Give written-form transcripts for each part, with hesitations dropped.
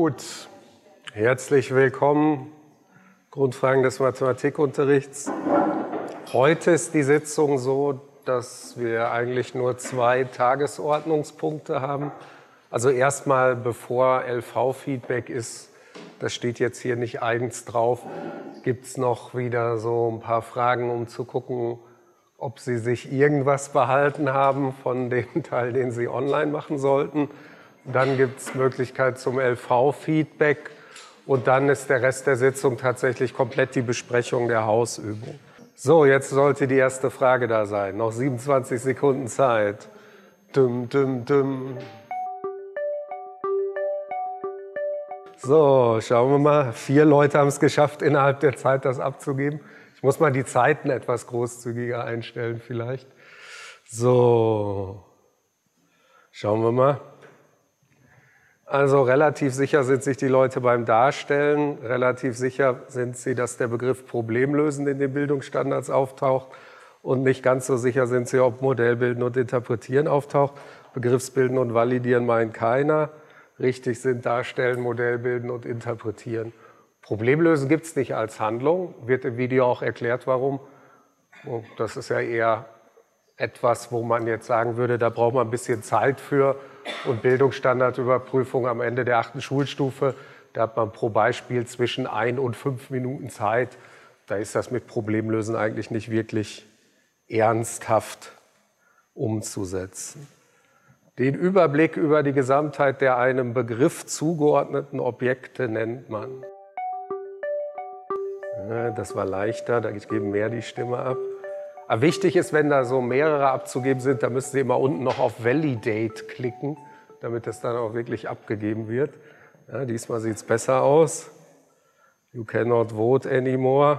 Gut, herzlich willkommen, Grundfragen des Mathematikunterrichts. Heute ist die Sitzung so, dass wir eigentlich nur 2 Tagesordnungspunkte haben. Also erstmal, bevor LV-Feedback ist, das steht jetzt hier nicht eigens drauf, gibt es noch wieder so ein paar Fragen, um zu gucken, ob Sie sich irgendwas behalten haben von dem Teil, den Sie online machen sollten. Dann gibt es Möglichkeit zum LV-Feedback und dann ist der Rest der Sitzung tatsächlich komplett die Besprechung der Hausübung. So, jetzt sollte die erste Frage da sein. Noch 27 Sekunden Zeit. Dum, dum, dum. So, schauen wir mal. 4 Leute haben es geschafft, innerhalb der Zeit das abzugeben. Ich muss mal die Zeiten etwas großzügiger einstellen vielleicht. So, schauen wir mal. Also relativ sicher sind sich die Leute beim Darstellen, relativ sicher sind sie, dass der Begriff Problemlösen in den Bildungsstandards auftaucht und nicht ganz so sicher sind sie, ob Modellbilden und Interpretieren auftaucht. Begriffsbilden und Validieren meint keiner. Richtig sind Darstellen, Modellbilden und Interpretieren. Problemlösen gibt es nicht als Handlung, wird im Video auch erklärt, warum. Und das ist ja eher etwas, wo man jetzt sagen würde, da braucht man ein bisschen Zeit für. Und Bildungsstandardüberprüfung am Ende der 8. Schulstufe, da hat man pro Beispiel zwischen 1 und 5 Minuten Zeit. Da ist das mit Problemlösen eigentlich nicht wirklich ernsthaft umzusetzen. Den Überblick über die Gesamtheit der einem Begriff zugeordneten Objekte nennt man. Ja, das war leichter, da geben mehr die Stimme ab. Aber wichtig ist, wenn da so mehrere abzugeben sind, da müssen Sie immer unten noch auf Validate klicken, damit das dann auch wirklich abgegeben wird. Ja, diesmal sieht es besser aus. You cannot vote anymore.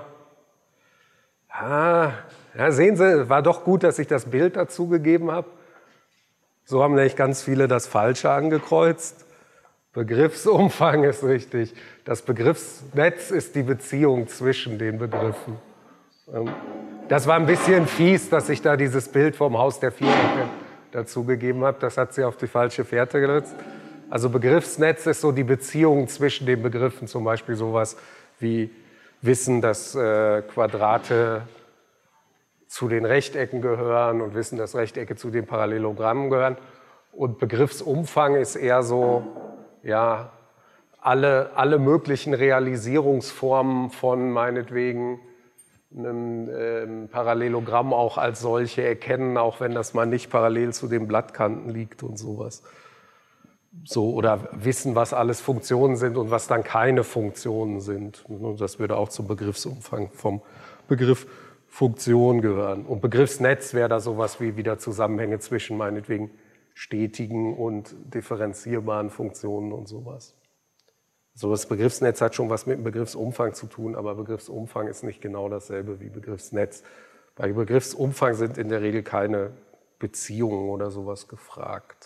Ja, sehen Sie, war doch gut, dass ich das Bild dazu gegeben habe. So haben nämlich ganz viele das Falsche angekreuzt. Begriffsumfang ist richtig. Das Begriffsnetz ist die Beziehung zwischen den Begriffen. Das war ein bisschen fies, dass ich da dieses Bild vom Haus der Vierecke dazu gegeben habe. Das hat sie auf die falsche Fährte gesetzt. Also Begriffsnetz ist so die Beziehung zwischen den Begriffen. Zum Beispiel sowas wie Wissen, dass Quadrate zu den Rechtecken gehören und Wissen, dass Rechtecke zu den Parallelogrammen gehören. Und Begriffsumfang ist eher so, ja, alle möglichen Realisierungsformen von meinetwegen einem Parallelogramm auch als solche erkennen, auch wenn das mal nicht parallel zu den Blattkanten liegt und sowas. So, oder wissen, was alles Funktionen sind und was dann keine Funktionen sind. Das würde auch zum Begriffsumfang vom Begriff Funktion gehören. Und Begriffsnetz wäre da sowas wie wieder Zusammenhänge zwischen meinetwegen stetigen und differenzierbaren Funktionen und sowas. So, das Begriffsnetz hat schon was mit dem Begriffsumfang zu tun, aber Begriffsumfang ist nicht genau dasselbe wie Begriffsnetz. Bei Begriffsumfang sind in der Regel keine Beziehungen oder sowas gefragt.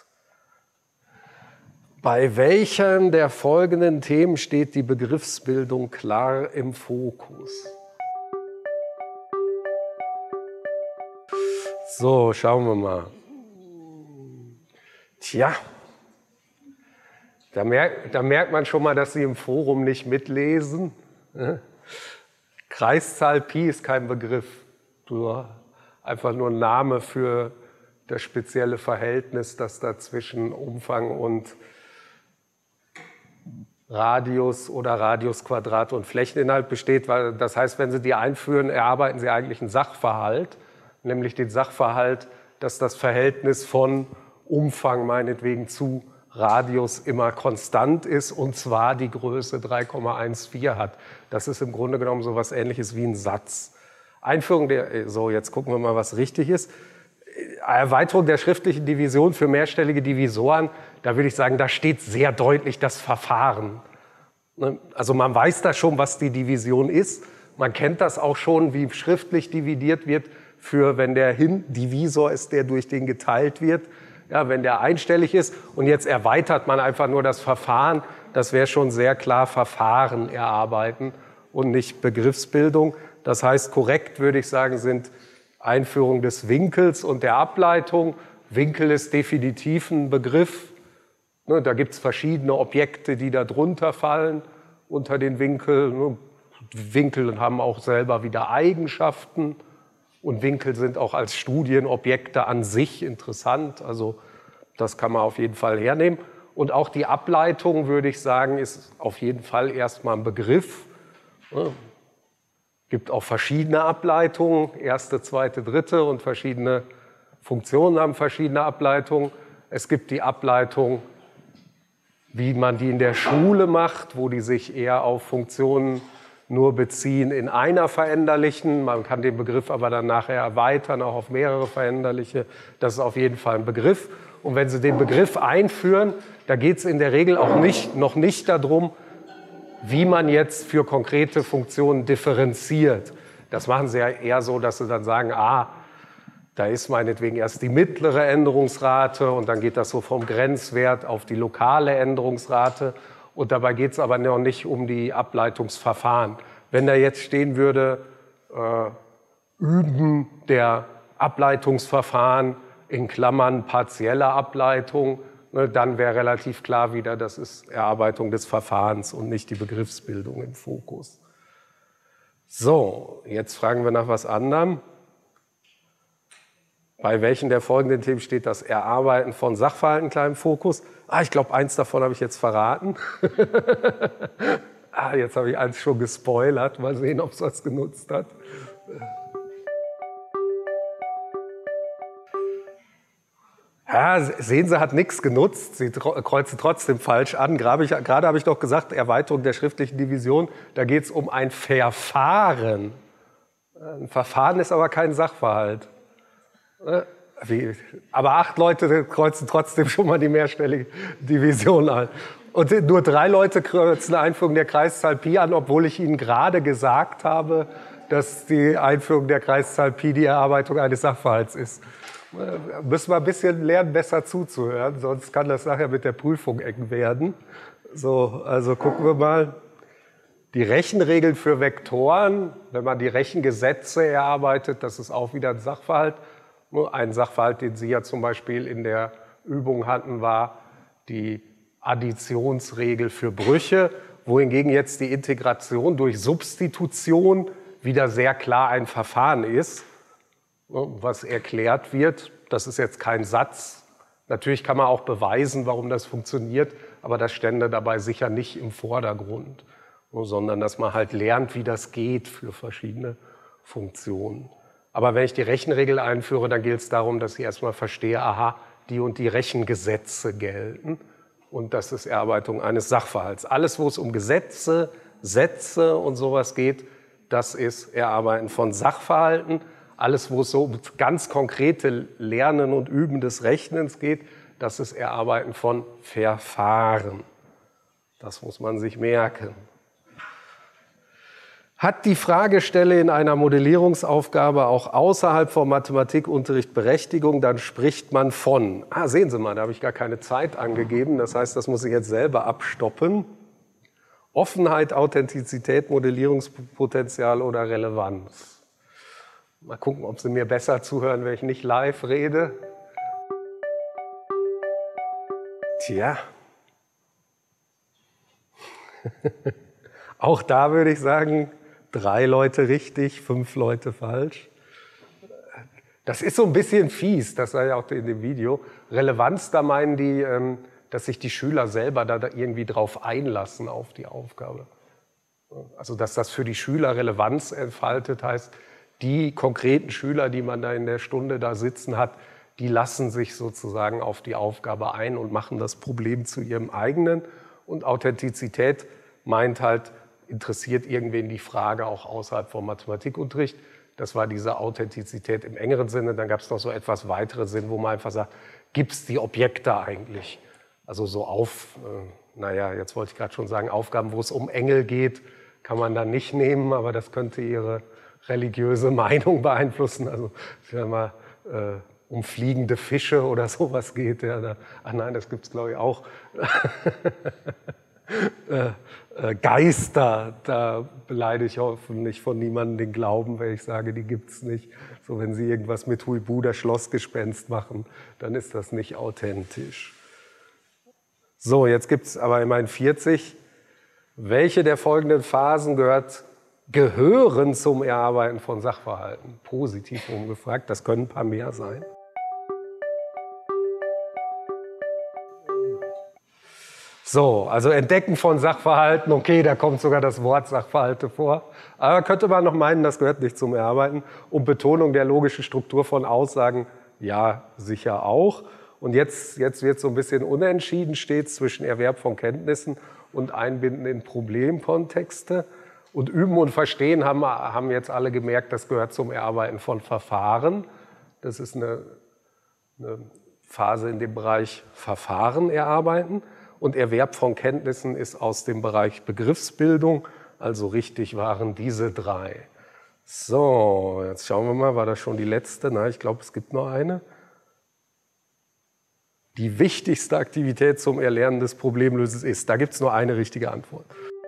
Bei welchen der folgenden Themen steht die Begriffsbildung klar im Fokus? So, schauen wir mal. Tja. Da merkt man schon mal, dass Sie im Forum nicht mitlesen. Kreiszahl Pi ist kein Begriff, einfach nur ein Name für das spezielle Verhältnis, das da zwischen Umfang und Radius oder Radiusquadrat und Flächeninhalt besteht. Weil das heißt, wenn Sie die einführen, erarbeiten Sie eigentlich einen Sachverhalt, nämlich den Sachverhalt, dass das Verhältnis von Umfang meinetwegen zu Radius immer konstant ist und zwar die Größe 3,14 hat. Das ist im Grunde genommen so etwas Ähnliches wie ein Satz. Einführung der, so jetzt gucken wir mal, was richtig ist. Erweiterung der schriftlichen Division für mehrstellige Divisoren, da würde ich sagen, da steht sehr deutlich das Verfahren. Also man weiß da schon, was die Division ist. Man kennt das auch schon, wie schriftlich dividiert wird, für wenn der Divisor ist, der durch den geteilt wird. Ja, wenn der einstellig ist und jetzt erweitert man einfach nur das Verfahren, das wäre schon sehr klar Verfahren erarbeiten und nicht Begriffsbildung. Das heißt, korrekt würde ich sagen, sind Einführung des Winkels und der Ableitung. Winkel ist definitiv ein Begriff, Ne, da gibt es verschiedene Objekte, die da drunter fallen, unter den Winkel. Ne. Winkel haben auch selber wieder Eigenschaften und Winkel sind auch als Studienobjekte an sich interessant. Also das kann man auf jeden Fall hernehmen. Und auch die Ableitung, würde ich sagen, ist auf jeden Fall erstmal ein Begriff. Es gibt auch verschiedene Ableitungen, erste, zweite, dritte, und verschiedene Funktionen haben verschiedene Ableitungen. Es gibt die Ableitung, wie man die in der Schule macht, wo die sich eher auf Funktionen nur beziehen in einer veränderlichen. Man kann den Begriff aber dann nachher erweitern, auch auf mehrere veränderliche. Das ist auf jeden Fall ein Begriff. Und wenn Sie den Begriff einführen, da geht es in der Regel auch noch nicht darum, wie man jetzt für konkrete Funktionen differenziert. Das machen Sie ja eher so, dass Sie dann sagen, da ist meinetwegen erst die mittlere Änderungsrate und dann geht das so vom Grenzwert auf die lokale Änderungsrate. Und dabei geht es aber noch nicht um die Ableitungsverfahren. Wenn da jetzt stehen würde, Üben der Ableitungsverfahren in Klammern partielle Ableitung, ne, dann wäre relativ klar wieder, das ist Erarbeitung des Verfahrens und nicht die Begriffsbildung im Fokus. So, jetzt fragen wir nach was anderem. Bei welchen der folgenden Themen steht das Erarbeiten von Sachverhalten klar im Fokus? Ich glaube, eins davon habe ich jetzt verraten. Jetzt habe ich eins schon gespoilert. Mal sehen, ob es was genutzt hat. Ja, sehen Sie, hat nichts genutzt. Sie kreuzen trotzdem falsch an. Gerade habe ich doch gesagt, Erweiterung der schriftlichen Division, da geht es um ein Verfahren. Ein Verfahren ist aber kein Sachverhalt. Aber 8 Leute kreuzen trotzdem schon mal die mehrstellige Division an. Und nur 3 Leute kreuzen die Einführung der Kreiszahl Pi an, obwohl ich Ihnen gerade gesagt habe, dass die Einführung der Kreiszahl Pi die Erarbeitung eines Sachverhalts ist. Müssen wir ein bisschen lernen, besser zuzuhören, sonst kann das nachher mit der Prüfung eng werden. So, also gucken wir mal. Die Rechenregeln für Vektoren, wenn man die Rechengesetze erarbeitet, das ist auch wieder ein Sachverhalt. Ein Sachverhalt, den Sie ja zum Beispiel in der Übung hatten, war die Additionsregel für Brüche, wohingegen jetzt die Integration durch Substitution wieder sehr klar ein Verfahren ist, was erklärt wird. Das ist jetzt kein Satz. Natürlich kann man auch beweisen, warum das funktioniert, aber das stände dabei sicher nicht im Vordergrund, sondern dass man halt lernt, wie das geht für verschiedene Funktionen. Aber wenn ich die Rechenregel einführe, dann geht es darum, dass ich erstmal verstehe, die und die Rechengesetze gelten. Und das ist Erarbeitung eines Sachverhalts. Alles, wo es um Gesetze, Sätze und sowas geht, das ist Erarbeiten von Sachverhalten. Alles, wo es so um ganz konkrete Lernen und Üben des Rechnens geht, das ist Erarbeiten von Verfahren. Das muss man sich merken. Hat die Fragestelle in einer Modellierungsaufgabe auch außerhalb vom Mathematikunterricht Berechtigung, dann spricht man von. Sehen Sie mal, da habe ich gar keine Zeit angegeben. Das heißt, das muss ich jetzt selber abstoppen. Offenheit, Authentizität, Modellierungspotenzial oder Relevanz. Mal gucken, ob Sie mir besser zuhören, wenn ich nicht live rede. Tja. Auch da würde ich sagen, 3 Leute richtig, 5 Leute falsch. Das ist so ein bisschen fies, das war ja auch in dem Video. Relevanz, da meinen die, dass sich die Schüler selber da irgendwie drauf einlassen auf die Aufgabe. Also dass das für die Schüler Relevanz entfaltet, heißt, die konkreten Schüler, die man da in der Stunde da sitzen hat, die lassen sich sozusagen auf die Aufgabe ein und machen das Problem zu ihrem eigenen. Und Authentizität meint halt, interessiert irgendwen die Frage auch außerhalb vom Mathematikunterricht. Das war diese Authentizität im engeren Sinne. Dann gab es noch so etwas weitere Sinn, wo man einfach sagt, gibt es die Objekte eigentlich? Also so jetzt wollte ich gerade schon sagen, Aufgaben, wo es um Engel geht, kann man dann nicht nehmen, aber das könnte Ihre religiöse Meinung beeinflussen. Also wenn mal um fliegende Fische oder sowas geht, ja, nein, das gibt es glaube ich auch. Geister, da beleidige ich hoffentlich von niemandem den Glauben, wenn ich sage, die gibt es nicht. So, wenn Sie irgendwas mit Huibu, das Schlossgespenst machen, dann ist das nicht authentisch. So, jetzt gibt es aber immerhin 40. Welche der folgenden Phasen gehören zum Erarbeiten von Sachverhalten? Positiv umgefragt, das können ein paar mehr sein. So, also Entdecken von Sachverhalten, okay, da kommt sogar das Wort Sachverhalte vor. Aber könnte man noch meinen, das gehört nicht zum Erarbeiten. Und Betonung der logischen Struktur von Aussagen, ja, sicher auch. Und jetzt wird so ein bisschen unentschieden, steht zwischen Erwerb von Kenntnissen und Einbinden in Problemkontexte. Und Üben und Verstehen haben jetzt alle gemerkt, das gehört zum Erarbeiten von Verfahren. Das ist eine Phase in dem Bereich Verfahren erarbeiten. Und Erwerb von Kenntnissen ist aus dem Bereich Begriffsbildung. Also richtig waren diese 3. So, jetzt schauen wir mal, war das schon die letzte? Nein, ich glaube, es gibt noch eine. Die wichtigste Aktivität zum Erlernen des Problemlösens ist. Da gibt es nur eine richtige Antwort.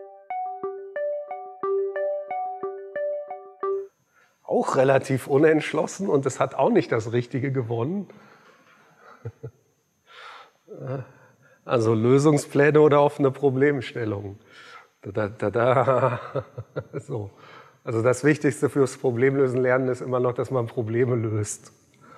Auch relativ unentschlossen und es hat auch nicht das Richtige gewonnen. Also Lösungspläne oder offene Problemstellungen. So. Also das Wichtigste fürs Problemlösen lernen ist immer noch, dass man Probleme löst.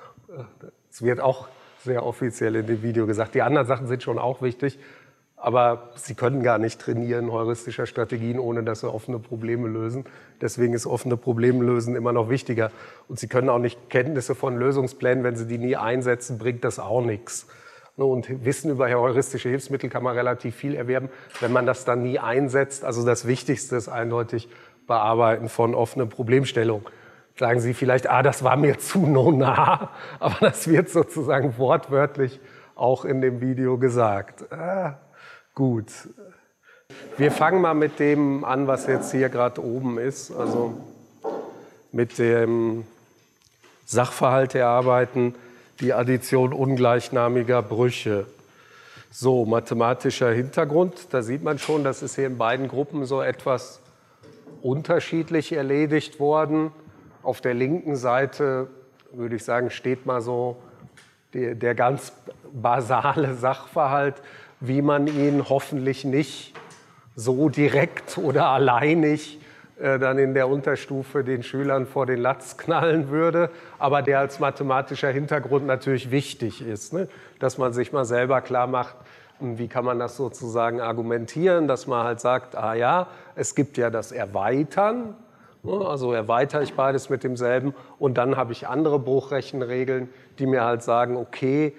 Es wird auch sehr offiziell in dem Video gesagt. Die anderen Sachen sind schon auch wichtig, aber Sie können gar nicht trainieren heuristischer Strategien, ohne dass Sie offene Probleme lösen. Deswegen ist offene Problemlösen immer noch wichtiger. Und Sie können auch nicht Kenntnisse von Lösungsplänen, wenn Sie die nie einsetzen, bringt das auch nichts. Und Wissen über heuristische Hilfsmittel kann man relativ viel erwerben, wenn man das dann nie einsetzt. Also das Wichtigste ist eindeutig Bearbeiten von offenen Problemstellungen. Sagen Sie vielleicht, das war mir zu nah, aber das wird sozusagen wortwörtlich auch in dem Video gesagt. Gut. Wir fangen mal mit dem an, was jetzt hier gerade oben ist, also mit dem Sachverhalt erarbeiten, die Addition ungleichnamiger Brüche. So, mathematischer Hintergrund, da sieht man schon, das ist hier in beiden Gruppen so etwas unterschiedlich erledigt worden. Auf der linken Seite, würde ich sagen, steht mal so der ganz basale Sachverhalt, wie man ihn hoffentlich nicht so direkt oder alleinig dann in der Unterstufe den Schülern vor den Latz knallen würde, aber der als mathematischer Hintergrund natürlich wichtig ist, ne? Dass man sich mal selber klar macht, wie kann man das sozusagen argumentieren, dass man halt sagt, ja, es gibt ja das Erweitern, also erweitere ich beides mit demselben und dann habe ich andere Bruchrechenregeln, die mir halt sagen, okay,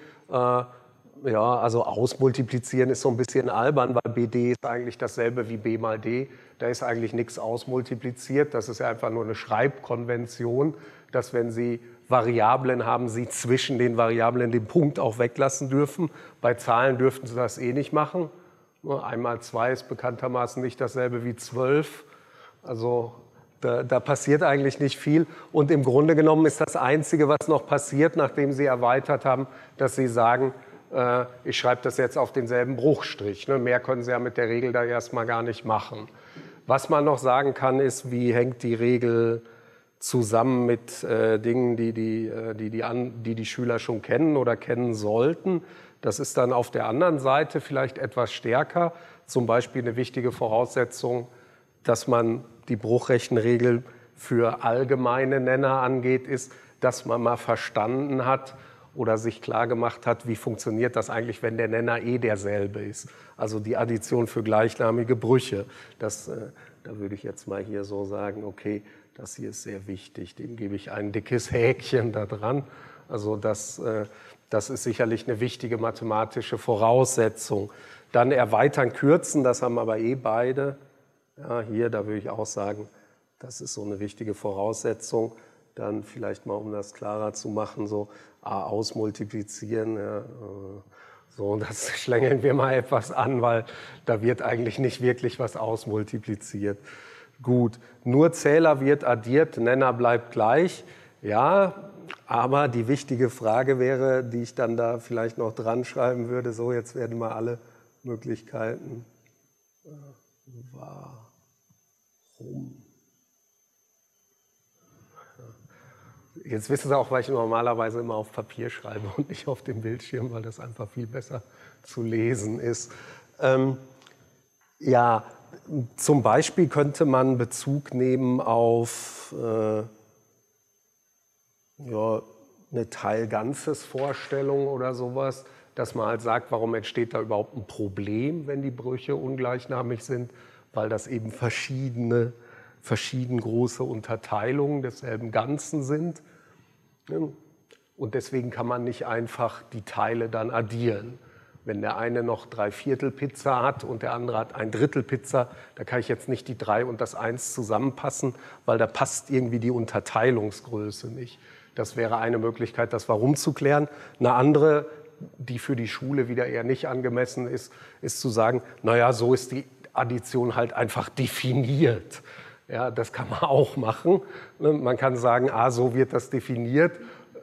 ja, also ausmultiplizieren ist so ein bisschen albern, weil BD ist eigentlich dasselbe wie B mal D. Da ist eigentlich nichts ausmultipliziert. Das ist ja einfach nur eine Schreibkonvention, dass wenn Sie Variablen haben, Sie zwischen den Variablen den Punkt auch weglassen dürfen. Bei Zahlen dürften Sie das eh nicht machen. 1 mal 2 ist bekanntermaßen nicht dasselbe wie 12. Also da passiert eigentlich nicht viel. Und im Grunde genommen ist das Einzige, was noch passiert, nachdem Sie erweitert haben, dass Sie sagen, ich schreibe das jetzt auf denselben Bruchstrich. Ne? Mehr können Sie ja mit der Regel da erstmal gar nicht machen. Was man noch sagen kann, ist, wie hängt die Regel zusammen mit Dingen, die Schüler schon kennen oder kennen sollten. Das ist dann auf der anderen Seite vielleicht etwas stärker. Zum Beispiel eine wichtige Voraussetzung, dass man die Bruchrechenregel für allgemeine Nenner angeht, ist, dass man mal verstanden hat, oder sich klar gemacht hat, wie funktioniert das eigentlich, wenn der Nenner eh derselbe ist. Also die Addition für gleichnamige Brüche. Da würde ich jetzt mal hier so sagen, okay, das hier ist sehr wichtig, dem gebe ich ein dickes Häkchen da dran. Also das ist sicherlich eine wichtige mathematische Voraussetzung. Dann erweitern, kürzen, das haben aber eh beide. Ja, hier, da würde ich auch sagen, das ist so eine wichtige Voraussetzung. Dann vielleicht mal, um das klarer zu machen, so ausmultiplizieren. Ja, so, das schlängeln wir mal etwas an, weil da wird eigentlich nicht wirklich was ausmultipliziert. Gut, nur Zähler wird addiert, Nenner bleibt gleich. Ja, aber die wichtige Frage wäre, die ich dann da vielleicht noch dran schreiben würde, so, jetzt werden mal alle Möglichkeiten. Warum? Jetzt wissen Sie auch, weil ich normalerweise immer auf Papier schreibe und nicht auf dem Bildschirm, weil das einfach viel besser zu lesen ist. Ja, zum Beispiel könnte man Bezug nehmen auf ja, eine Teil-Ganzes-Vorstellung oder sowas, dass man halt sagt, warum entsteht da überhaupt ein Problem, wenn die Brüche ungleichnamig sind, weil das eben verschieden große Unterteilungen desselben Ganzen sind. Und deswegen kann man nicht einfach die Teile dann addieren. Wenn der eine noch 3/4 Pizza hat und der andere hat 1/3 Pizza, da kann ich jetzt nicht die 3 und das 1 zusammenpassen, weil da passt irgendwie die Unterteilungsgröße nicht. Das wäre eine Möglichkeit, das Warum zu klären. Eine andere, die für die Schule wieder eher nicht angemessen ist, ist zu sagen, naja, so ist die Addition halt einfach definiert. Ja, das kann man auch machen. Man kann sagen, so wird das definiert.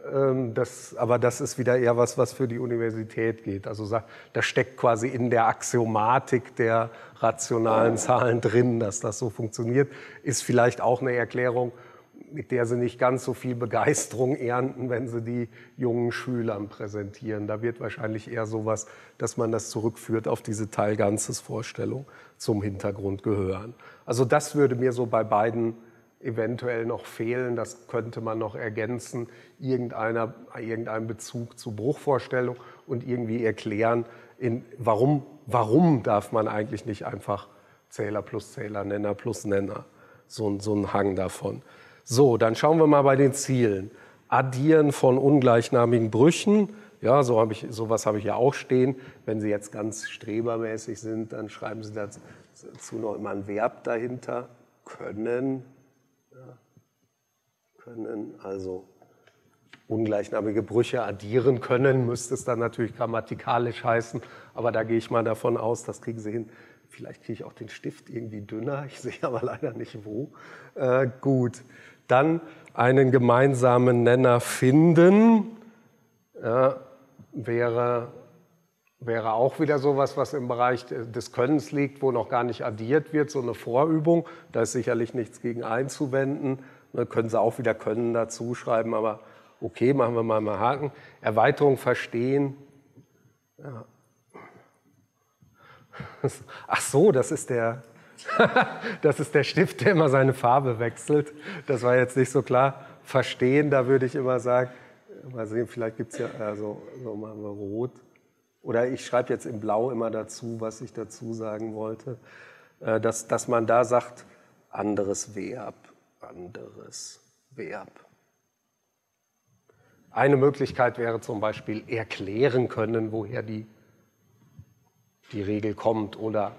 Aber das ist wieder eher was für die Universität geht. Also das steckt quasi in der Axiomatik der rationalen Zahlen drin, dass das so funktioniert. Ist vielleicht auch eine Erklärung, mit der Sie nicht ganz so viel Begeisterung ernten, wenn Sie die jungen Schülern präsentieren. Da wird wahrscheinlich eher sowas, dass man das zurückführt auf diese Teil-Ganzes-Vorstellung zum Hintergrund gehören. Also das würde mir so bei beiden eventuell noch fehlen. Das könnte man noch ergänzen, irgendeinen Bezug zu Bruchvorstellung und irgendwie erklären, warum darf man eigentlich nicht einfach Zähler plus Zähler, Nenner plus Nenner. So ein Hang davon. So, dann schauen wir mal bei den Zielen. Addieren von ungleichnamigen Brüchen. Ja, sowas habe ich ja auch stehen. Wenn Sie jetzt ganz strebermäßig sind, dann schreiben Sie dazu noch immer ein Verb dahinter. Können. Ja, können, also ungleichnamige Brüche addieren können, müsste es dann natürlich grammatikalisch heißen. Aber da gehe ich mal davon aus, das kriegen Sie hin. Vielleicht kriege ich auch den Stift irgendwie dünner, ich sehe aber leider nicht wo. Gut, dann einen gemeinsamen Nenner finden, wäre auch wieder sowas, was im Bereich des Könnens liegt, wo noch gar nicht addiert wird, so eine Vorübung. Da ist sicherlich nichts gegen einzuwenden. Da können Sie auch wieder Können dazu schreiben, aber okay, machen wir mal Haken. Erweiterung verstehen. Ja. Ach so, das ist der Stift, der immer seine Farbe wechselt. Das war jetzt nicht so klar. Verstehen, da würde ich immer sagen, mal sehen, vielleicht gibt es ja, so machen wir rot. Oder ich schreibe jetzt in blau immer dazu, was ich dazu sagen wollte. Dass man da sagt, anderes Verb. Eine Möglichkeit wäre zum Beispiel erklären können, woher die Regel kommt, oder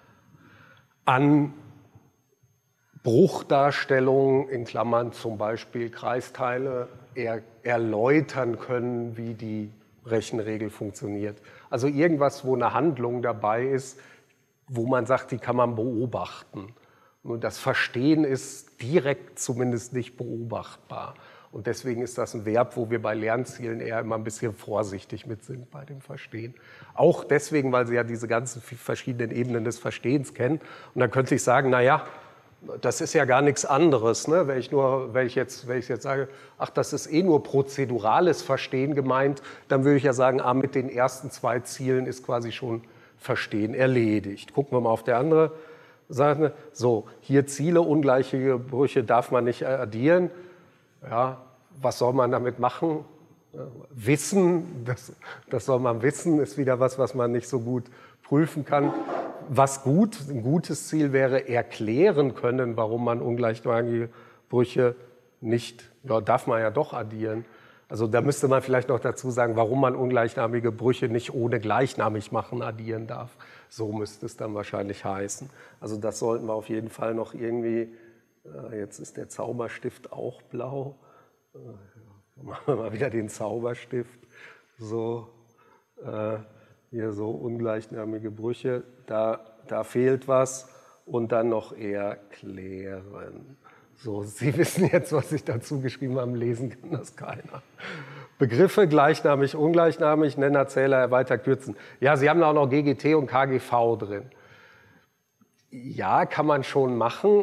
an Bruchdarstellungen, in Klammern zum Beispiel Kreisteile, erläutern können, wie die Rechenregel funktioniert. Also irgendwas, wo eine Handlung dabei ist, wo man sagt, die kann man beobachten. Nur das Verstehen ist direkt zumindest nicht beobachtbar. Und deswegen ist das ein Verb, wo wir bei Lernzielen eher immer ein bisschen vorsichtig mit sind bei dem Verstehen. Auch deswegen, weil Sie ja diese ganzen verschiedenen Ebenen des Verstehens kennen. Und dann könnte ich sagen, naja, das ist ja gar nichts anderes. Ne? Wenn ich jetzt sage, ach, das ist eh nur prozedurales Verstehen gemeint, dann würde ich ja sagen, mit den ersten 2 Zielen ist quasi schon Verstehen erledigt. Gucken wir mal auf der andere Seite. So, hier Ziele, ungleiche Brüche darf man nicht addieren. Ja, was soll man damit machen? Wissen, das soll man wissen, ist wieder was man nicht so gut prüfen kann. Ein gutes Ziel wäre, erklären können, warum man ungleichnamige Brüche nicht, darf man ja doch addieren. Also da müsste man vielleicht noch dazu sagen, warum man ungleichnamige Brüche nicht ohne gleichnamig machen addieren darf. So müsste es dann wahrscheinlich heißen. Also das sollten wir auf jeden Fall noch irgendwie. Jetzt ist der Zauberstift auch blau. Machen wir mal wieder den Zauberstift. So, hier so ungleichnamige Brüche. Da fehlt was. Und dann noch erklären. So, Sie wissen jetzt, was ich dazu geschrieben habe. Lesen kann das keiner. Begriffe gleichnamig, ungleichnamig, Nenner, Zähler, erweitert, kürzen. Ja, Sie haben da auch noch GGT und KGV drin. Ja, kann man schon machen.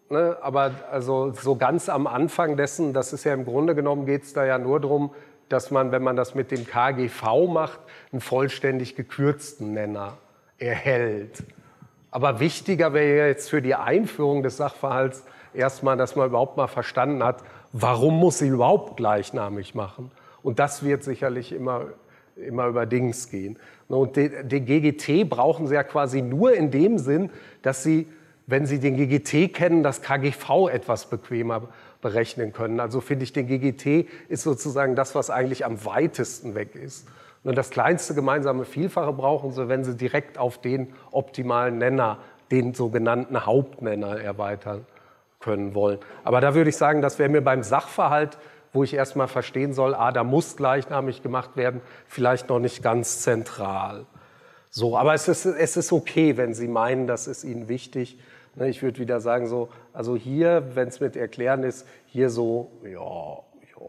ne? Aber also so ganz am Anfang dessen, das ist ja im Grunde genommen, geht es da ja nur darum, dass man, wenn man das mit dem KGV macht, einen vollständig gekürzten Nenner erhält. Aber wichtiger wäre ja jetzt für die Einführung des Sachverhalts erstmal, dass man überhaupt mal verstanden hat, warum muss sie überhaupt gleichnamig machen. Und das wird sicherlich immer über Dings gehen. Und den GGT brauchen Sie ja quasi nur in dem Sinn, dass Sie, wenn Sie den GGT kennen, das KGV etwas bequemer berechnen können. Also finde ich, den GGT ist sozusagen das, was eigentlich am weitesten weg ist. Und das kleinste gemeinsame Vielfache brauchen Sie, wenn Sie direkt auf den optimalen Nenner, den sogenannten Hauptnenner, erweitern können wollen. Aber da würde ich sagen, das wäre mir beim Sachverhalt, wo ich erstmal verstehen soll, da muss gleichnamig gemacht werden, vielleicht noch nicht ganz zentral. So, aber es ist okay, wenn Sie meinen, das ist Ihnen wichtig. Ich würde wieder sagen, so, also hier, wenn es mit Erklären ist, hier so, ja,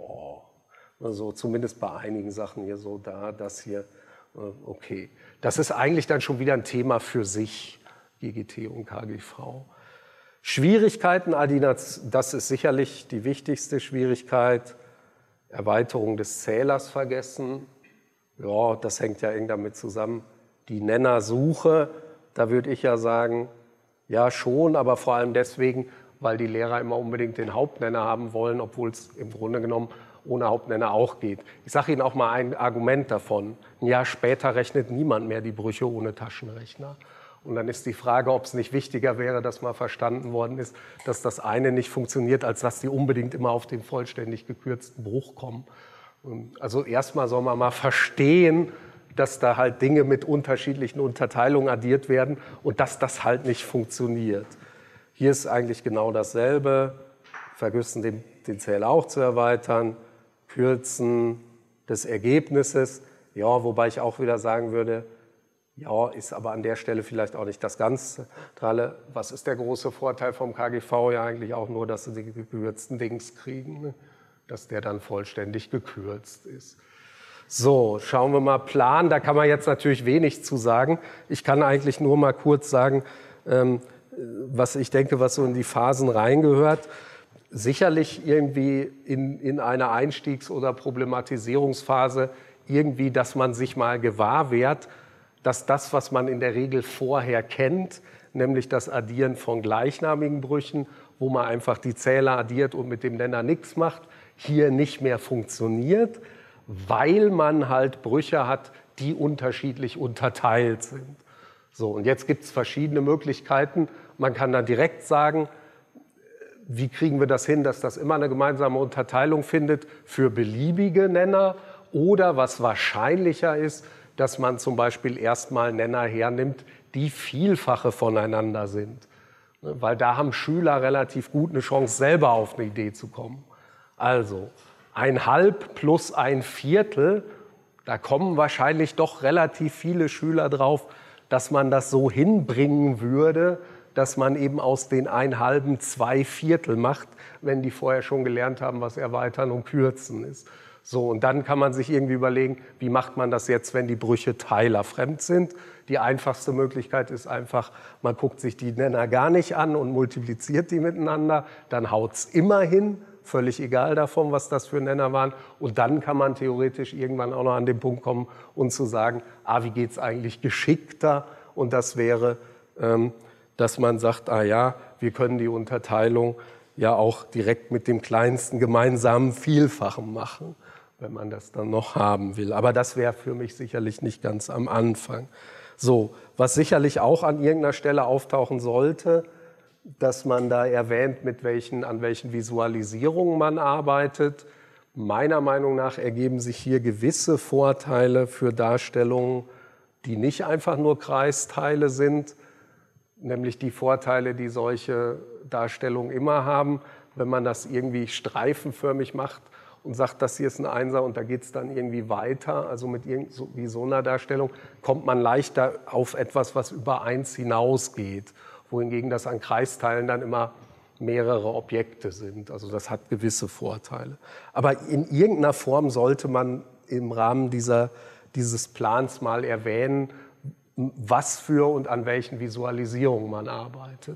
also zumindest bei einigen Sachen hier so, das hier, okay. Das ist eigentlich dann schon wieder ein Thema für sich, GGT und KGV. Schwierigkeiten, das ist sicherlich die wichtigste Schwierigkeit. Erweiterung des Zählers vergessen. Ja, das hängt ja eng damit zusammen. Die Nennersuche, da würde ich ja sagen, ja schon, aber vor allem deswegen, weil die Lehrer immer unbedingt den Hauptnenner haben wollen, obwohl es im Grunde genommen ohne Hauptnenner auch geht. Ich sage Ihnen auch mal ein Argument davon. Ein Jahr später rechnet niemand mehr die Brüche ohne Taschenrechner. Und dann ist die Frage, ob es nicht wichtiger wäre, dass mal verstanden worden ist, dass das eine nicht funktioniert, als dass die unbedingt immer auf den vollständig gekürzten Bruch kommen. Also erstmal soll man mal verstehen, dass da halt Dinge mit unterschiedlichen Unterteilungen addiert werden und dass das halt nicht funktioniert. Hier ist eigentlich genau dasselbe. Vergessen den Zähler auch zu erweitern. Kürzen des Ergebnisses. Ja, wobei ich auch wieder sagen würde, ja, ist aber an der Stelle vielleicht auch nicht das ganz Zentrale. Was ist der große Vorteil vom KGV? Ja, eigentlich auch nur, dass Sie die gekürzten Dings kriegen, ne? Dass der dann vollständig gekürzt ist. So, schauen wir mal Plan. Da kann man jetzt natürlich wenig zu sagen. Ich kann eigentlich nur mal kurz sagen, was ich denke, was so in die Phasen reingehört. Sicherlich irgendwie in einer Einstiegs- oder Problematisierungsphase irgendwie, dass man sich mal gewahr wird, dass das, was man in der Regel vorher kennt, nämlich das Addieren von gleichnamigen Brüchen, wo man einfach die Zähler addiert und mit dem Nenner nichts macht, hier nicht mehr funktioniert, weil man halt Brüche hat, die unterschiedlich unterteilt sind. So, und jetzt gibt es verschiedene Möglichkeiten. Man kann dann direkt sagen, wie kriegen wir das hin, dass das immer eine gemeinsame Unterteilung findet für beliebige Nenner, oder was wahrscheinlicher ist, dass man zum Beispiel erstmal Nenner hernimmt, die Vielfache voneinander sind. Weil da haben Schüler relativ gut eine Chance, selber auf eine Idee zu kommen. Also 1/2 plus 1/4, da kommen wahrscheinlich doch relativ viele Schüler drauf, dass man das so hinbringen würde, dass man eben aus den 1/2 2/4 macht, wenn die vorher schon gelernt haben, was Erweitern und Kürzen ist. So, und dann kann man sich irgendwie überlegen, wie macht man das jetzt, wenn die Brüche teilerfremd sind. Die einfachste Möglichkeit ist einfach, man guckt sich die Nenner gar nicht an und multipliziert die miteinander. Dann haut es immer hin, völlig egal davon, was das für Nenner waren. Und dann kann man theoretisch irgendwann auch noch an den Punkt kommen und zu sagen, wie geht es eigentlich geschickter? Und das wäre, dass man sagt, ja, wir können die Unterteilung ja auch direkt mit dem kleinsten gemeinsamen Vielfachen machen, wenn man das dann noch haben will. Aber das wäre für mich sicherlich nicht ganz am Anfang. So, was sicherlich auch an irgendeiner Stelle auftauchen sollte, dass man da erwähnt, an welchen Visualisierungen man arbeitet. Meiner Meinung nach ergeben sich hier gewisse Vorteile für Darstellungen, die nicht einfach nur Kreisteile sind, nämlich die Vorteile, die solche Darstellungen immer haben, wenn man das irgendwie streifenförmig macht und sagt, das hier ist ein Einser und da geht es dann irgendwie weiter, also mit so einer Darstellung, kommt man leichter auf etwas, was über 1 hinausgeht, wohingegen das an Kreisteilen dann immer mehrere Objekte sind. Also das hat gewisse Vorteile. Aber in irgendeiner Form sollte man im Rahmen dieses Plans mal erwähnen, was für und an welchen Visualisierungen man arbeitet.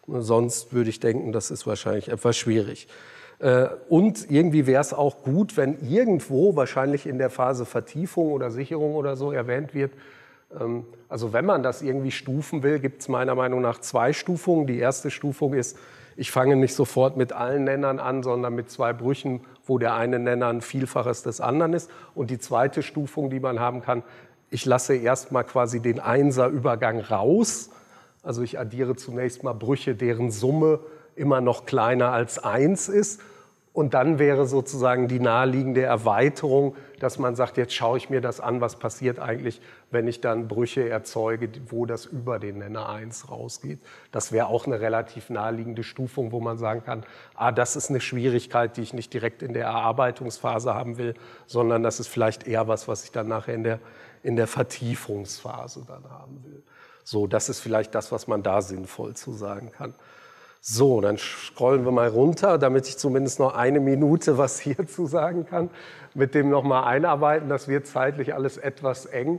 Sonst würde ich denken, das ist wahrscheinlich etwas schwierig. Und irgendwie wäre es auch gut, wenn irgendwo, wahrscheinlich in der Phase Vertiefung oder Sicherung oder so erwähnt wird, also wenn man das irgendwie stufen will, gibt es meiner Meinung nach 2 Stufungen. Die erste Stufung ist, ich fange nicht sofort mit allen Nennern an, sondern mit 2 Brüchen, wo der eine Nenner ein Vielfaches des anderen ist. Und die zweite Stufung, die man haben kann, ich lasse erstmal quasi den Einser-Übergang raus. Also ich addiere zunächst mal Brüche, deren Summe immer noch kleiner als 1 ist. Und dann wäre sozusagen die naheliegende Erweiterung, dass man sagt, jetzt schaue ich mir das an, was passiert eigentlich, wenn ich dann Brüche erzeuge, wo das über den Nenner 1 rausgeht. Das wäre auch eine relativ naheliegende Stufung, wo man sagen kann, das ist eine Schwierigkeit, die ich nicht direkt in der Erarbeitungsphase haben will, sondern das ist vielleicht eher was ich dann nachher in der Vertiefungsphase dann haben will. So, das ist vielleicht das, was man da sinnvoll zu sagen kann. So, dann scrollen wir mal runter, damit ich zumindest noch 1 Minute was hierzu sagen kann. Mit dem nochmal einarbeiten, das wird zeitlich alles etwas eng.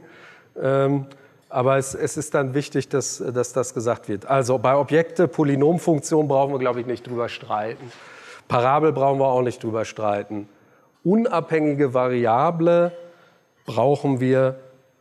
Aber es ist dann wichtig, dass das gesagt wird. Also bei Objekte, Polynomfunktion brauchen wir, glaube ich, nicht drüber streiten. Parabel brauchen wir auch nicht drüber streiten. Unabhängige Variable brauchen wir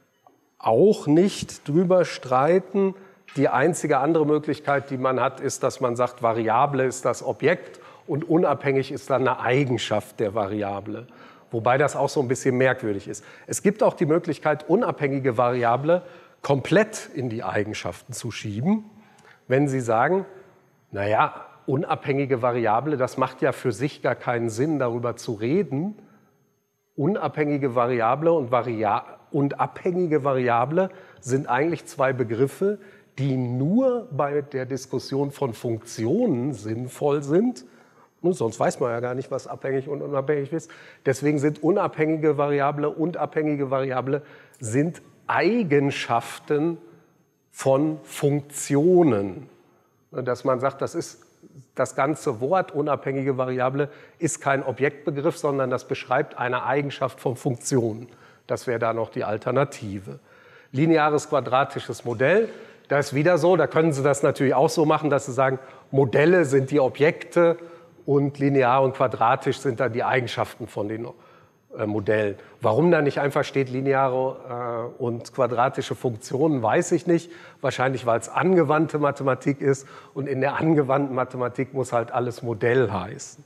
auch nicht drüber streiten. Die einzige andere Möglichkeit, die man hat, ist, dass man sagt, Variable ist das Objekt und unabhängig ist dann eine Eigenschaft der Variable. Wobei das auch so ein bisschen merkwürdig ist. Es gibt auch die Möglichkeit, unabhängige Variable komplett in die Eigenschaften zu schieben. Wenn Sie sagen, naja, unabhängige Variable, das macht ja für sich gar keinen Sinn, darüber zu reden. Unabhängige Variable und abhängige Variable sind eigentlich 2 Begriffe, die nur bei der Diskussion von Funktionen sinnvoll sind. Sonst weiß man ja gar nicht, was abhängig und unabhängig ist. Deswegen sind unabhängige Variable und abhängige Variable sind Eigenschaften von Funktionen. Dass man sagt, das ist das ganze Wort unabhängige Variable ist kein Objektbegriff, sondern das beschreibt eine Eigenschaft von Funktionen. Das wäre da noch die Alternative. Lineares quadratisches Modell. Da ist wieder so, da können Sie das natürlich auch so machen, dass Sie sagen, Modelle sind die Objekte und linear und quadratisch sind dann die Eigenschaften von den Modellen. Warum da nicht einfach steht lineare und quadratische Funktionen, weiß ich nicht. Wahrscheinlich, weil es angewandte Mathematik ist und in der angewandten Mathematik muss halt alles Modell heißen.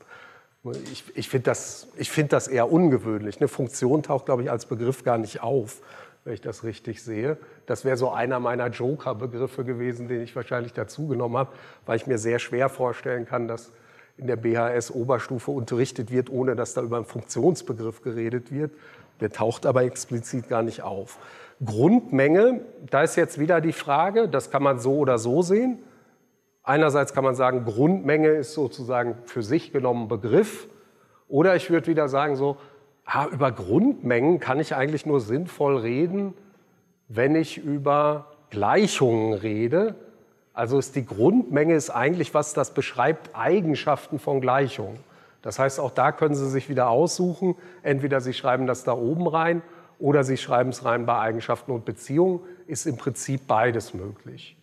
Ich finde das eher ungewöhnlich. Eine Funktion taucht, glaube ich, als Begriff gar nicht auf, wenn ich das richtig sehe. Das wäre so einer meiner Joker-Begriffe gewesen, den ich wahrscheinlich dazu genommen habe, weil ich mir sehr schwer vorstellen kann, dass in der BHS-Oberstufe unterrichtet wird, ohne dass da über einen Funktionsbegriff geredet wird. Der taucht aber explizit gar nicht auf. Grundmenge, da ist jetzt wieder die Frage, das kann man so oder so sehen. Einerseits kann man sagen, Grundmenge ist sozusagen für sich genommen Begriff. Oder ich würde wieder sagen so, über Grundmengen kann ich eigentlich nur sinnvoll reden, wenn ich über Gleichungen rede. Also ist die Grundmenge ist eigentlich was, das beschreibt Eigenschaften von Gleichungen. Das heißt, auch da können Sie sich wieder aussuchen. Entweder Sie schreiben das da oben rein oder Sie schreiben es rein bei Eigenschaften und Beziehungen. Ist im Prinzip beides möglich.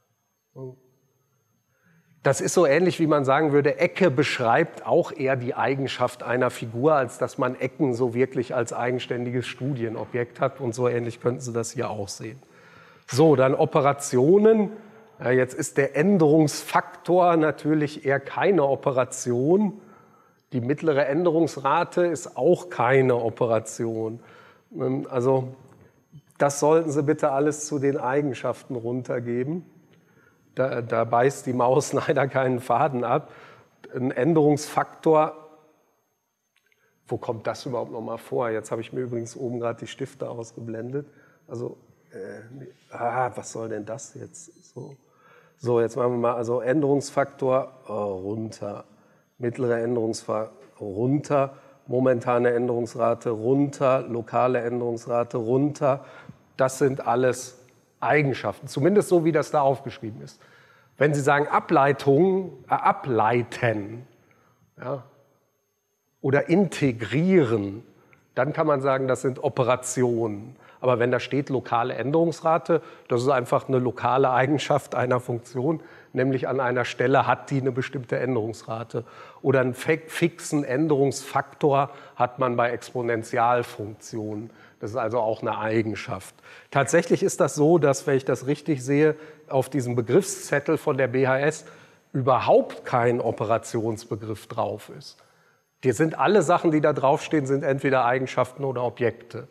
Das ist so ähnlich, wie man sagen würde, Ecke beschreibt auch eher die Eigenschaft einer Figur, als dass man Ecken so wirklich als eigenständiges Studienobjekt hat. Und so ähnlich könnten Sie das hier auch sehen. So, dann Operationen. Ja, jetzt ist der Änderungsfaktor natürlich eher keine Operation. Die mittlere Änderungsrate ist auch keine Operation. Also das sollten Sie bitte alles zu den Eigenschaften runtergeben. Da beißt die Maus leider keinen Faden ab. Ein Änderungsfaktor, wo kommt das überhaupt noch mal vor? Jetzt habe ich mir übrigens oben gerade die Stifte ausgeblendet. Also, was soll denn das jetzt? So, jetzt machen wir mal, also Änderungsfaktor runter, mittlere Änderungsfaktor runter, momentane Änderungsrate runter, lokale Änderungsrate runter. Das sind alles Eigenschaften, zumindest so, wie das da aufgeschrieben ist. Wenn Sie sagen Ableitung, ableiten, ja, oder integrieren, dann kann man sagen, das sind Operationen. Aber wenn da steht lokale Änderungsrate, das ist einfach eine lokale Eigenschaft einer Funktion, nämlich an einer Stelle hat die eine bestimmte Änderungsrate. Oder einen fixen Änderungsfaktor hat man bei Exponentialfunktionen. Das ist also auch eine Eigenschaft. Tatsächlich ist das so, dass, wenn ich das richtig sehe, auf diesem Begriffszettel von der BHS überhaupt kein Operationsbegriff drauf ist. Die sind alle Sachen, die da draufstehen, sind entweder Eigenschaften oder Objekte.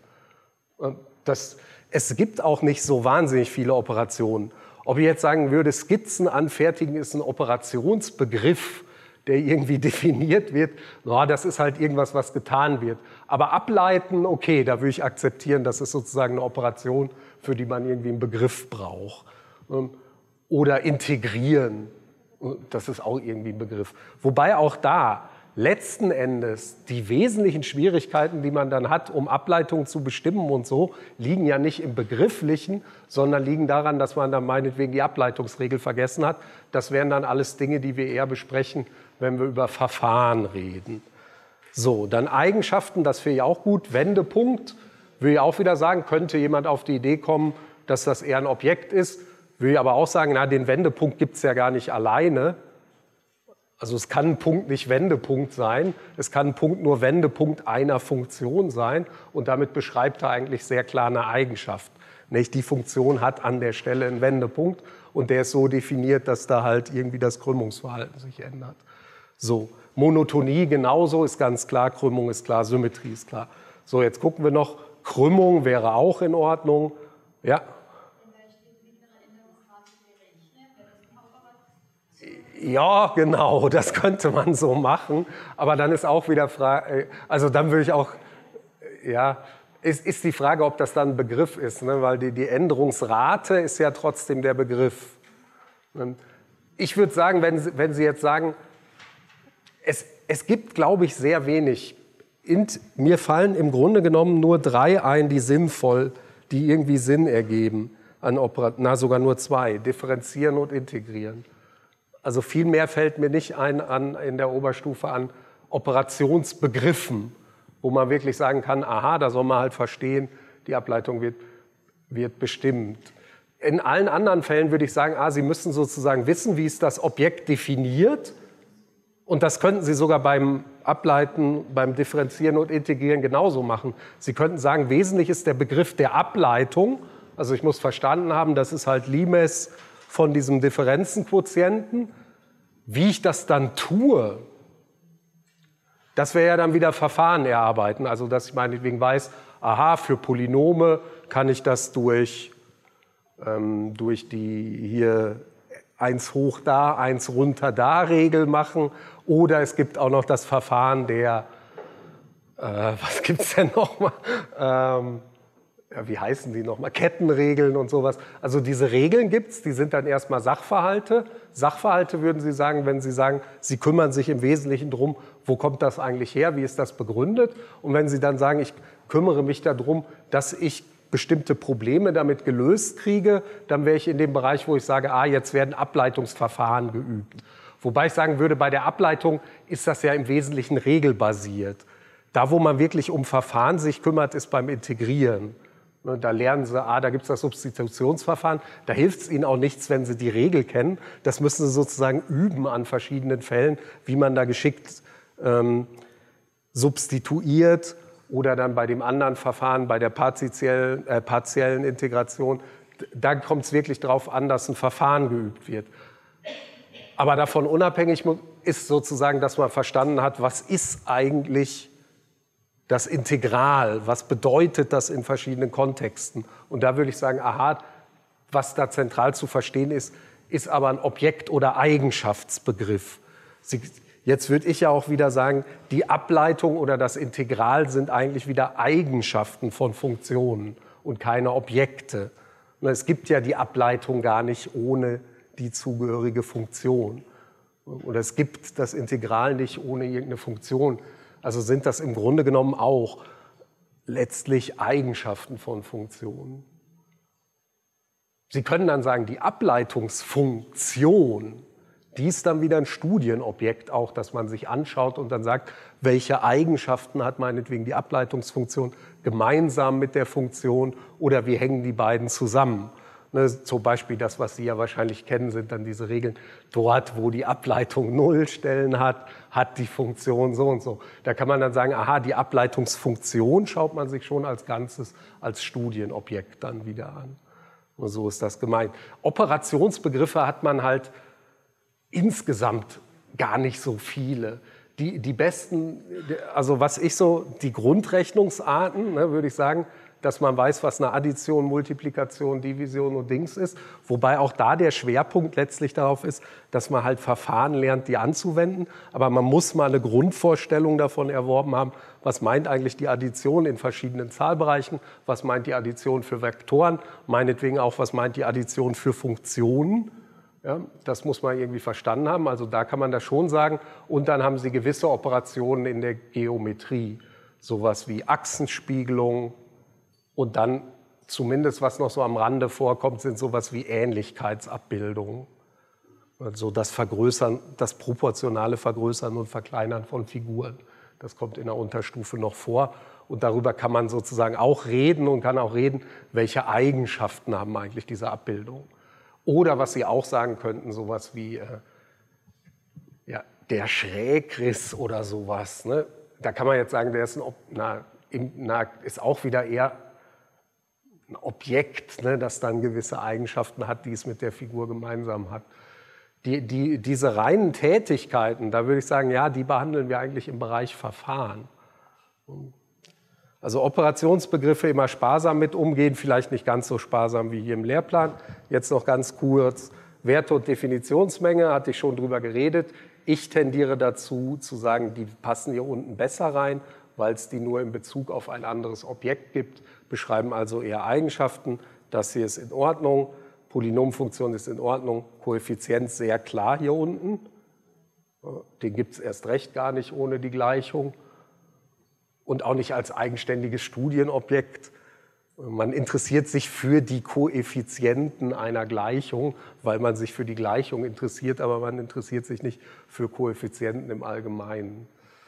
Es gibt auch nicht so wahnsinnig viele Operationen. Ob ich jetzt sagen würde, Skizzen anfertigen ist ein Operationsbegriff, der irgendwie definiert wird, das ist halt irgendwas, was getan wird. Aber ableiten, okay, da würde ich akzeptieren, das ist sozusagen eine Operation, für die man irgendwie einen Begriff braucht. Oder integrieren, das ist auch irgendwie ein Begriff. Wobei auch da letzten Endes die wesentlichen Schwierigkeiten, die man dann hat, um Ableitungen zu bestimmen und so, liegen ja nicht im Begrifflichen, sondern liegen daran, dass man dann meinetwegen die Ableitungsregel vergessen hat. Das wären dann alles Dinge, die wir eher besprechen, wenn wir über Verfahren reden. So, dann Eigenschaften, das finde ich auch gut. Wendepunkt, will ich auch wieder sagen, könnte jemand auf die Idee kommen, dass das eher ein Objekt ist. Will ich aber auch sagen, den Wendepunkt gibt es ja gar nicht alleine. Also es kann ein Punkt nicht Wendepunkt sein, es kann ein Punkt nur Wendepunkt einer Funktion sein und damit beschreibt er eigentlich sehr klar eine Eigenschaft. Nicht? Die Funktion hat an der Stelle einen Wendepunkt und der ist so definiert, dass da halt irgendwie das Krümmungsverhalten sich ändert. So, Monotonie genauso, ist ganz klar, Krümmung ist klar, Symmetrie ist klar. So, jetzt gucken wir noch, Krümmung wäre auch in Ordnung. Ja. Ja, genau, das könnte man so machen, aber dann ist auch wieder Frage, also dann würde ich auch, ja, ist die Frage, ob das dann ein Begriff ist, ne? Weil die Änderungsrate ist ja trotzdem der Begriff. Ich würde sagen, wenn Sie jetzt sagen, es gibt, glaube ich, sehr wenig, mir fallen im Grunde genommen nur 3 ein, die irgendwie Sinn ergeben, sogar nur 2, differenzieren und integrieren. Also viel mehr fällt mir nicht in der Oberstufe an Operationsbegriffen, wo man wirklich sagen kann, aha, da soll man halt verstehen, die Ableitung wird bestimmt. In allen anderen Fällen würde ich sagen, Sie müssen sozusagen wissen, wie ist das Objekt definiert. Und das könnten Sie sogar beim Ableiten, beim Differenzieren und Integrieren genauso machen. Sie könnten sagen, wesentlich ist der Begriff der Ableitung. Also ich muss verstanden haben, das ist halt Limes von diesem Differenzenquotienten. Wie ich das dann tue, das wäre ja dann wieder Verfahren erarbeiten. Also dass ich meinetwegen weiß, aha, für Polynome kann ich das durch die hier 1 hoch da, 1 runter da Regel machen. Oder es gibt auch noch das Verfahren der, was gibt es denn nochmal? Wie heißen die nochmal? Kettenregeln und sowas. Also diese Regeln gibt es, die sind dann erstmal Sachverhalte. Sachverhalte würden Sie sagen, wenn Sie sagen, Sie kümmern sich im Wesentlichen darum, wo kommt das eigentlich her, wie ist das begründet? Und wenn Sie dann sagen, ich kümmere mich darum, dass ich bestimmte Probleme damit gelöst kriege, dann wäre ich in dem Bereich, wo ich sage, jetzt werden Ableitungsverfahren geübt. Wobei ich sagen würde, bei der Ableitung ist das ja im Wesentlichen regelbasiert. Da, wo man wirklich um Verfahren sich kümmert, ist beim Integrieren. Da lernen Sie, da gibt es das Substitutionsverfahren. Da hilft es Ihnen auch nichts, wenn Sie die Regel kennen. Das müssen Sie sozusagen üben an verschiedenen Fällen, wie man da geschickt substituiert oder dann bei dem anderen Verfahren, bei der partiellen Integration. Da kommt es wirklich darauf an, dass ein Verfahren geübt wird. Aber davon unabhängig ist sozusagen, dass man verstanden hat, was ist eigentlich das Integral, was bedeutet das in verschiedenen Kontexten? Und da würde ich sagen, aha, was da zentral zu verstehen ist, ist aber ein Objekt- oder Eigenschaftsbegriff. Jetzt würde ich ja auch wieder sagen, die Ableitung oder das Integral sind eigentlich wieder Eigenschaften von Funktionen und keine Objekte. Und es gibt ja die Ableitung gar nicht ohne die zugehörige Funktion. Oder es gibt das Integral nicht ohne irgendeine Funktion. Also sind das im Grunde genommen auch letztlich Eigenschaften von Funktionen. Sie können dann sagen, die Ableitungsfunktion, die ist dann wieder ein Studienobjekt auch, das man sich anschaut und dann sagt, welche Eigenschaften hat meinetwegen die Ableitungsfunktion gemeinsam mit der Funktion oder wie hängen die beiden zusammen. Ne, zum Beispiel das, was Sie ja wahrscheinlich kennen, sind dann diese Regeln. Dort, wo die Ableitung Nullstellen hat, hat die Funktion so und so. Da kann man dann sagen, aha, die Ableitungsfunktion schaut man sich schon als Ganzes, als Studienobjekt dann wieder an. Und so ist das gemeint. Operationsbegriffe hat man halt insgesamt gar nicht so viele. Die besten, also was ich so, die Grundrechnungsarten, ne, würde ich sagen, dass man weiß, was eine Addition, Multiplikation, Division und Dings ist. Wobei auch da der Schwerpunkt letztlich darauf ist, dass man halt Verfahren lernt, die anzuwenden. Aber man muss mal eine Grundvorstellung davon erworben haben, was meint eigentlich die Addition in verschiedenen Zahlbereichen, was meint die Addition für Vektoren, meinetwegen auch, was meint die Addition für Funktionen. Ja, das muss man irgendwie verstanden haben. Also da kann man das schon sagen. Und dann haben Sie gewisse Operationen in der Geometrie. Sowas wie Achsenspiegelung. Und dann zumindest, was noch so am Rande vorkommt, sind sowas wie Ähnlichkeitsabbildungen. Also das Vergrößern, das proportionale Vergrößern und Verkleinern von Figuren. Das kommt in der Unterstufe noch vor. Und darüber kann man sozusagen auch reden und kann auch reden, welche Eigenschaften haben eigentlich diese Abbildungen. Oder was Sie auch sagen könnten, sowas wie ja, der Schrägriss oder sowas. Ne? Da kann man jetzt sagen, der ist, ist auch wieder eher ein Objekt, ne, das dann gewisse Eigenschaften hat, die es mit der Figur gemeinsam hat. Diese reinen Tätigkeiten, da würde ich sagen, ja, die behandeln wir eigentlich im Bereich Verfahren. Also Operationsbegriffe immer sparsam mit umgehen, vielleicht nicht ganz so sparsam wie hier im Lehrplan. Jetzt noch ganz kurz, Werte- und Definitionsmenge, hatte ich schon drüber geredet. Ich tendiere dazu, zu sagen, die passen hier unten besser rein, weil es die nur in Bezug auf ein anderes Objekt gibt, beschreiben also eher Eigenschaften. Das hier ist in Ordnung, Polynomfunktion ist in Ordnung, Koeffizient sehr klar hier unten. Den gibt es erst recht gar nicht ohne die Gleichung. Und auch nicht als eigenständiges Studienobjekt. Man interessiert sich für die Koeffizienten einer Gleichung, weil man sich für die Gleichung interessiert, aber man interessiert sich nicht für Koeffizienten im Allgemeinen.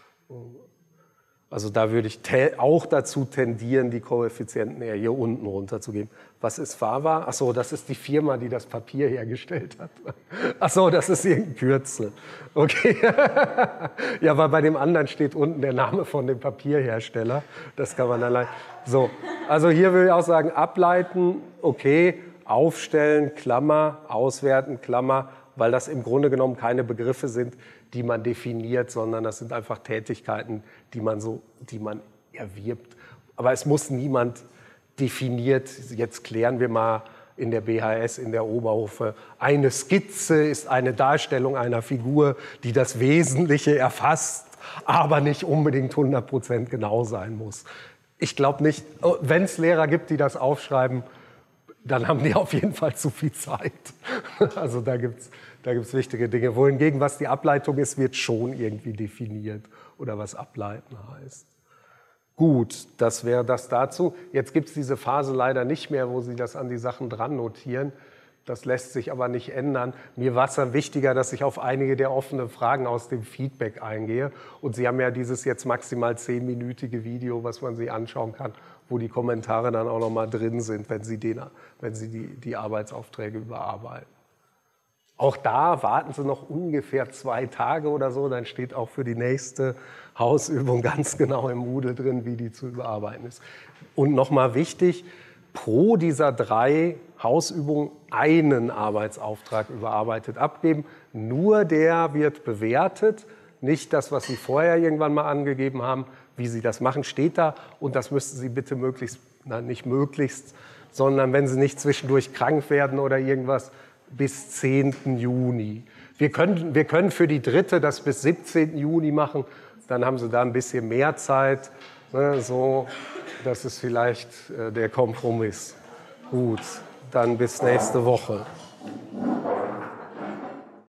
Also da würde ich auch dazu tendieren, die Koeffizienten eher hier unten runterzugeben. Was ist Fava? Achso, das ist die Firma, die das Papier hergestellt hat. Achso, das ist irgendein Kürzel. Okay. Ja, weil bei dem anderen steht unten der Name von dem Papierhersteller. Das kann man allein. So, also hier würde ich auch sagen, ableiten, okay, aufstellen, Klammer, auswerten, Klammer, weil das im Grunde genommen keine Begriffe sind, die man definiert, sondern das sind einfach Tätigkeiten, die man erwirbt. Aber es muss niemand definiert, jetzt klären wir mal in der BHS, in der Oberhofe, eine Skizze ist eine Darstellung einer Figur, die das Wesentliche erfasst, aber nicht unbedingt 100% genau sein muss. Ich glaube nicht, wenn es Lehrer gibt, die das aufschreiben, dann haben die auf jeden Fall zu viel Zeit. Also da gibt's wichtige Dinge. Wohingegen, was die Ableitung ist, wird schon irgendwie definiert oder was ableiten heißt. Gut, das wäre das dazu. Jetzt gibt es diese Phase leider nicht mehr, wo Sie das an die Sachen dran notieren. Das lässt sich aber nicht ändern. Mir war es dann wichtiger, dass ich auf einige der offenen Fragen aus dem Feedback eingehe. Und Sie haben ja dieses jetzt maximal 10-minütige Video, was man sich anschauen kann, wo die Kommentare dann auch noch mal drin sind, wenn Sie die Arbeitsaufträge überarbeiten. Auch da warten Sie noch ungefähr 2 Tage oder so, dann steht auch für die nächste Hausübung ganz genau im Moodle drin, wie die zu überarbeiten ist. Und nochmal wichtig, pro dieser 3 Hausübungen einen Arbeitsauftrag überarbeitet abgeben. Nur der wird bewertet, nicht das, was Sie vorher irgendwann mal angegeben haben. Wie Sie das machen, steht da. Und das müssten Sie bitte nicht möglichst, sondern wenn Sie nicht zwischendurch krank werden oder irgendwas, bis 10. Juni. Wir können für die 3. das bis 17. Juni machen. Dann haben Sie da ein bisschen mehr Zeit. Ne, so, das ist vielleicht der Kompromiss. Gut, dann bis nächste Woche.